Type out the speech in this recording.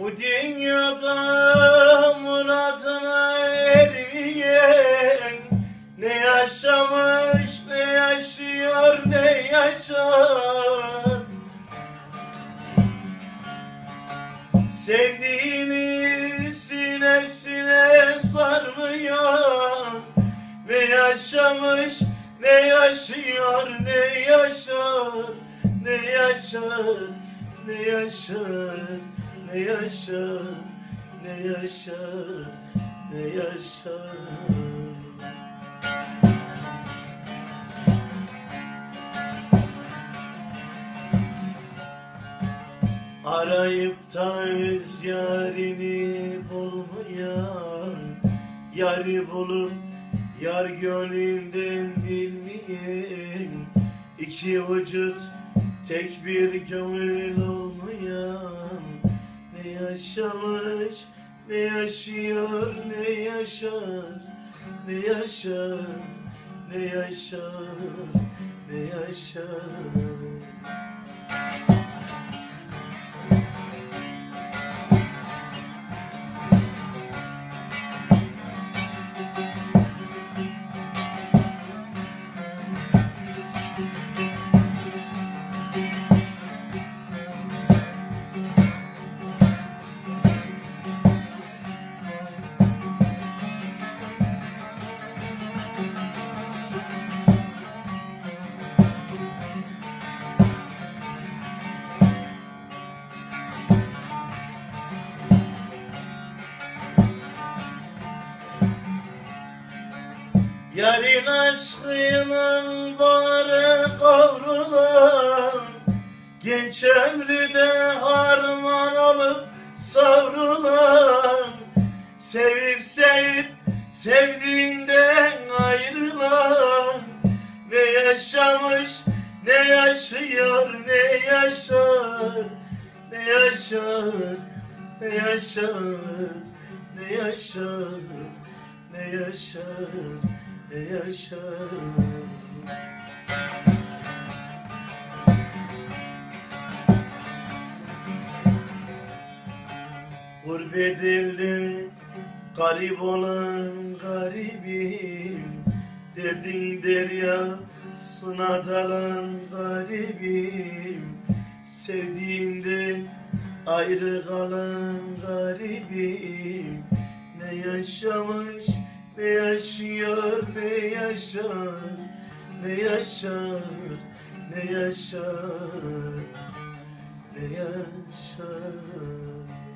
Bu dünyada muradına ermeyen ne yaşamış, ne yaşıyor, ne yaşar. Sevdiğini sinesine sarmayan ne yaşamış, ne yaşıyor, ne yaşar, ne yaşar, ne yaşar, ne yaşar, ne yaşar, ne yaşar. Arayıp da öz yarini bulmayan, yarı bulup yar gönlünden bilmeyen, iki vücut tek bir gönül olmayan ne yaşamış, ne yaşıyor, ne yaşar, ne yaşar, ne yaşar, ne yaşar. Yarın aşkıyla bari kavrulan, genç ömrüde harman olup savrulan, sevip sevip sevdiğinden ayrılan, ne yaşamış, ne yaşıyor, ne yaşar, ne yaşar, ne yaşar, ne yaşar, ne yaşar, ne yaşar. Gurbet elde garip olan garibim, derdin deryasına dalan garibim, sevdiğimden ayrı kalan garibim, ne yaşamış, ne yaşıyor, ne yaşar, ne yaşar, ne yaşar, ne yaşar.